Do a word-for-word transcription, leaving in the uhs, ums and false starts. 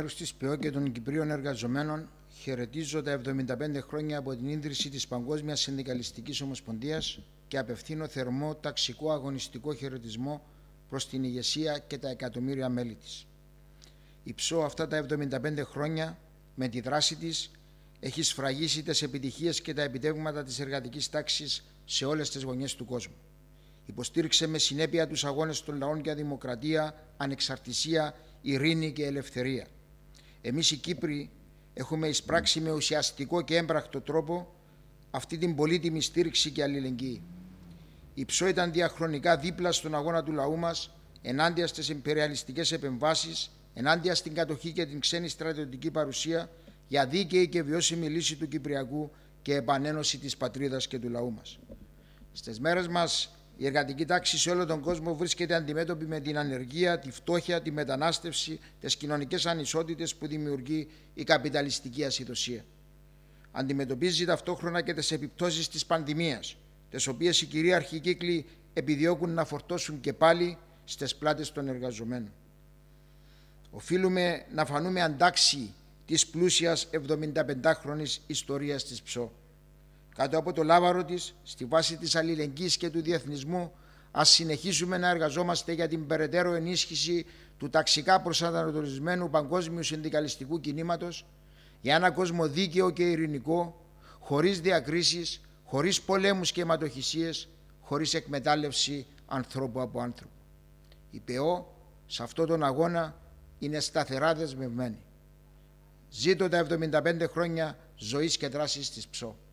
μέλους της Π Ε Ο και των Κυπρίων εργαζομένων, χαιρετίζω τα εβδομήντα πέντε χρόνια από την ίδρυση της Παγκόσμιας Συνδικαλιστικής Ομοσπονδίας και απευθύνω θερμό ταξικό αγωνιστικό χαιρετισμό προς την ηγεσία και τα εκατομμύρια μέλη της. Η Ψ Ο αυτά τα εβδομήντα πέντε χρόνια, με τη δράση της, έχει σφραγίσει τις επιτυχίες και τα επιτεύγματα της εργατικής τάξης σε όλες τις γωνιές του κόσμου. Υποστήριξε με συνέπεια τους αγώνες των λαών για δημοκρατία, ανεξαρτησία, ειρήνη και ελευθερία. Εμείς οι Κύπροι έχουμε εισπράξει με ουσιαστικό και έμπρακτο τρόπο αυτή την πολύτιμη στήριξη και αλληλεγγύη. Η Ψ Ο ήταν διαχρονικά δίπλα στον αγώνα του λαού μας ενάντια στις ιμπεριαλιστικές επεμβάσεις, ενάντια στην κατοχή και την ξένη στρατιωτική παρουσία, για δίκαιη και βιώσιμη λύση του Κυπριακού και επανένωση της πατρίδας και του λαού μας. Στις μέρες μας, η εργατική τάξη σε όλο τον κόσμο βρίσκεται αντιμέτωπη με την ανεργία, τη φτώχεια, τη μετανάστευση, τις κοινωνικές ανισότητες που δημιουργεί η καπιταλιστική ασυδοσία. Αντιμετωπίζει ταυτόχρονα και τις επιπτώσεις της πανδημίας, τις οποίες οι κυρίαρχοι κύκλοι επιδιώκουν να φορτώσουν και πάλι στις πλάτες των εργαζομένων. Οφείλουμε να φανούμε αντάξιοι της πλούσιας εβδομηνταπεντάχρονης ιστορίας της Ψ Ο. Κάτω από το λάβαρο της, στη βάση της αλληλεγγύης και του διεθνισμού, ας συνεχίσουμε να εργαζόμαστε για την περαιτέρω ενίσχυση του ταξικά προσανατολισμένου παγκόσμιου συνδικαλιστικού κινήματος, για ένα κόσμο δίκαιο και ειρηνικό, χωρίς διακρίσεις, χωρίς πολέμους και αιματοχυσίες, χωρίς εκμετάλλευση ανθρώπου από άνθρωπο. Η Π Ε Ο σε αυτόν τον αγώνα είναι σταθερά δεσμευμένη. Ζήτω τα εβδομήντα πέντε χρόνια ζωής και δράσης της Ψ Ο.